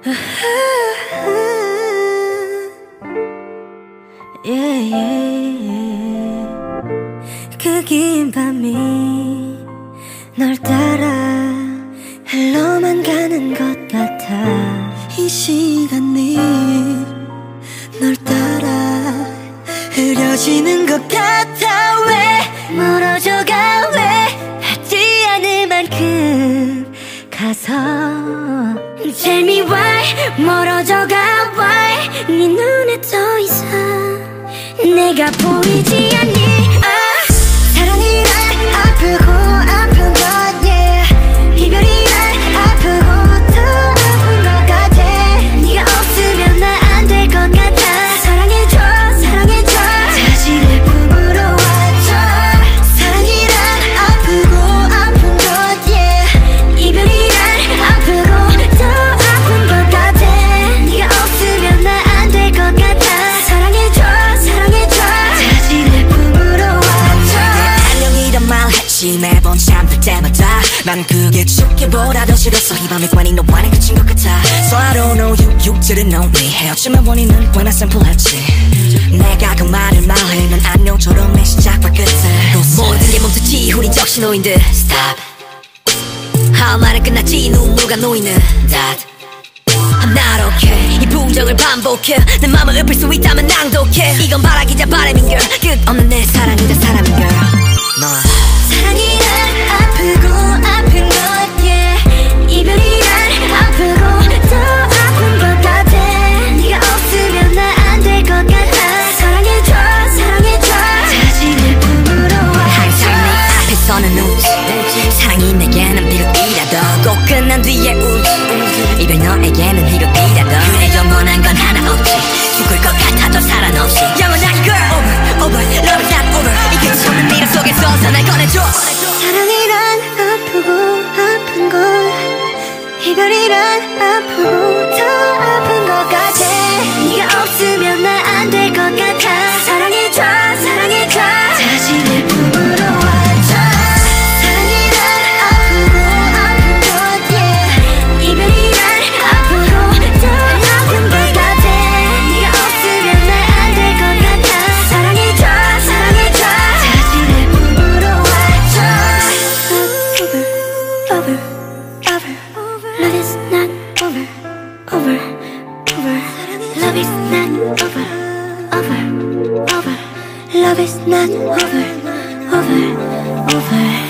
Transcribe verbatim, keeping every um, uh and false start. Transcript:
yeah, yeah. 그 긴 밤이 널 따라 헬로만 가는 것 같아. 이 시간이 널 따라 흐려지는 것 같아. 왜 멀어져가 왜 하지 않을 만큼 가서 Tell me why 멀어져가 why 네 눈에 더 이상 내가 보이지 않니. 아, 사랑이란 아프고 아픈 것 yeah. 이별이란 아프고 더 아픈 것 같아. 네가 없으면 나 안 될 것 같아. 사랑해줘 사랑해줘 다시 내 품으로 와줘. 사랑이란 아프고 아픈 것 yeah. 이별이란 아프고 더 아픈 것 같아. 네가 없으면 나 안 될 것 같아. 사랑해줘 사랑해줘 다시 내 품으로 와줘. 안녕이란 말 했지 매번 잠들 때마다. 난 그게 죽기보다 싫었어. 이 밤에 관이 너와는 그친 것 같아. So I don't know you, you didn't know me. 헤어짐의 원인은 꽤나 심플했지. 내가 그 말을 말해 난 안녕처럼 내 시작과 끝에 모든 게 멈췄지. 우린 적신호인들 Stop. 할 말은 끝났지. 눈물과 놓이는 That I'm not okay. 이 부정을 반복해. 내 맘을 읊을 수 있다면 낭독해. 이건 바라기자 바람인 girl. 끝없는 내 사랑이자 사람인 girl. 너 사랑이란 아프고 아픈 것 yeah. 이별이란 아프고 더 아픈 것 같아. 네가 없으면 나 안 될 것 같아. 사랑해줘 사랑해줘 다시 내 품으로 와줘. 항상 내 앞에서는 웃지. 사랑이 내게는 비극이라도 꼭 끝난 뒤에 울지. 이별 너에게는 희극이라도 그래 영원한 건 하나 없지. 죽을 것 같아도 사랑 없이 영원한 girl over over love is not over. 이 끝이 없는 미련 속에서 날 꺼내줘. 사랑이란 아프고 아픈 것 이별이란 아프고 더 아픈 것 같아. 네가 없으면 나 안 될 것 같아. 사랑해줘 사랑해줘 다시 내 품으로 와줘. 사랑이란 아프고 아픈 것 yeah. 이별이란 아프고 더 아픈 것 같아. 네가 없으면 나 안 될 것 같아. 사랑해줘 사랑해줘 다시 내 품으로 와줘. Over, over, over. Love is not over, over, over. Love is not over, over, over. Love is not over, over, over.